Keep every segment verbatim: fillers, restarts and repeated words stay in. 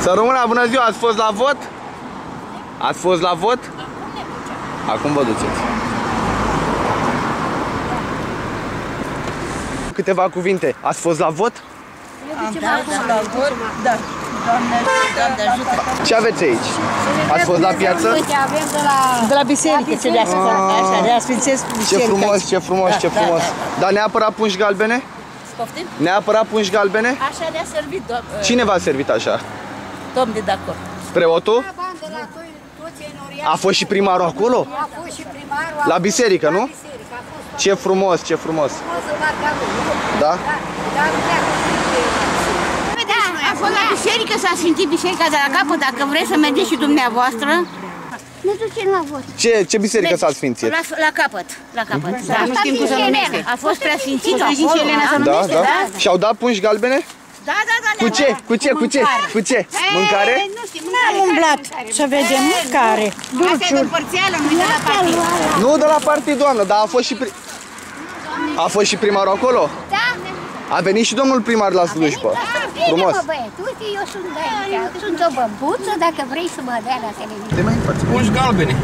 Să rămână, bună ziua, ați fost la vot? Ați fost la vot? Acum vă duceți. Câteva cuvinte. Ați fost la vot? Am fost la vot, da. Doamne ajută. Ce aveți aici? Ați fost la piață? De la biserică, ce le-a așa, le-a sfințesc biserica. Ce frumos, ce frumos, ce frumos. Dar neapărat pungi galbene? Poftim? Neapărat pungi galbene? Așa le-a servit, doamne. Cine v-a servit așa? Domnul de acolo. Preotul? A fost și primarul acolo? A fost și primarul. La biserică, nu? Ce frumos, ce frumos. Da? A fost la biserică, s-a sfințit biserica de la capăt, dacă vreți să mergeți și dumneavoastră. Ne ducem la vot. Ce, ce biserică s-a sfințit? La, la capăt, la capăt. Da, nu știm cum se numește. A fost prea sfințită acolo. Da, da. Și-au dat pungi galbene? Da, da, da. Cu ce? Cu ce? Cu ce? Cu ce? Mâncare? N-am umblat să vedem mâncare. Asta e de părțeală, nu de la partid. Nu de la partid, doamnă, dar a fost și pri... A fost și primarul acolo? Da. A venit și domnul primar la slujbă. Frumos. Bine, mă, băieți, uite, eu sunt de aici. Sunt o băbuță, dacă vrei să mă dea la televiziune. De mai în față. Pungi galbene.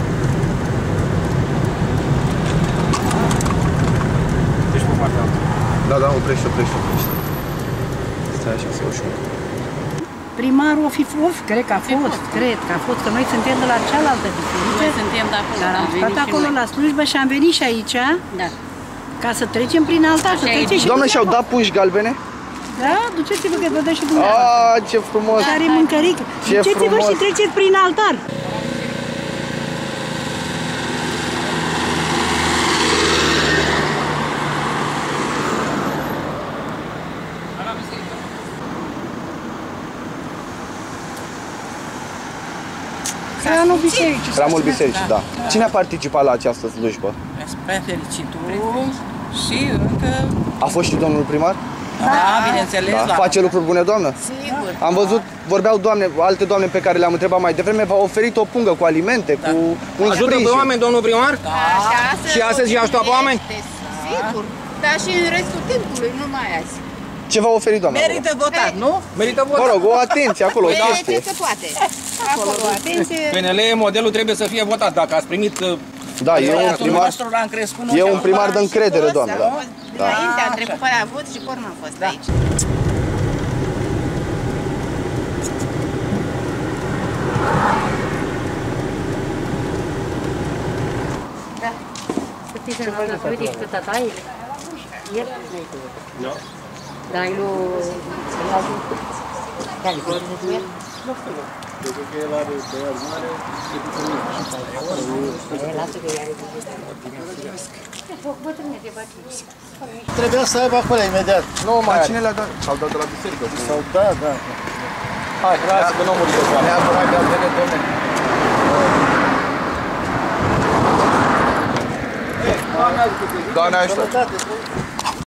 Deci pe partea altă. Da, da, oprește, oprește, oprește. Stai așa, să ușor. Primarul o fi fost, cred că a fost, cred că a fost, că noi suntem de la cealaltă biserică. Noi suntem de acolo. Dar am stat acolo la slujbă și am venit și aici. Da. Ca să trecem prin altar, să trecem și... Doamne, și-au dat pungi galbene? Da, duceți-vă că vă dă și dumneavoastră. Ah, ce frumos! Care mâncărică. Duceți-vă și treceți prin altar. Hramul bisericii. Hramul bisericii, da. Cine a participat la această slujbă? Spre fericitul și încă... A fost și domnul primar? Da, bineînțeles. Da. La... Face lucruri bune, doamnă? Sigur. Am văzut, vorbeau doamne, alte doamne pe care le-am întrebat mai devreme, v-au oferit o pungă cu alimente, Da. cu un Ajută sprijin. pe oameni, domnul primar? Da. Și astăzi i-a ajutat pe oameni? Sigur. Dar și în restul timpului, nu mai azi. Ce v-a oferit, doamna? Merită votat, nu? Merită Mă votat. rog, o atenție acolo, o Da, chestie. se poate. Acolo, atenție. P N L, modelul trebuie să fie votat. Dacă ați primit... Da, e un Băiatul primar, nostru l-am crescut. e un primar de încredere, doamnă, da. Înainte am trecut pe la vot și porn am fost aici. Da. Știți să nu vă uite cât tata e? El? Nu. Dar eu... Care vor să fie? Nu știu. Pentru că el are băiat mare, e puțin mic. Lasă că i-are Trebuia să aibă acolo imediat. Nu mai cine le-a dat? S-au dat de la biserică. Sau da, da. Hai, lasă că nu mă duc. Neapărat galbene, domne. Doamne ajută. Sănătate.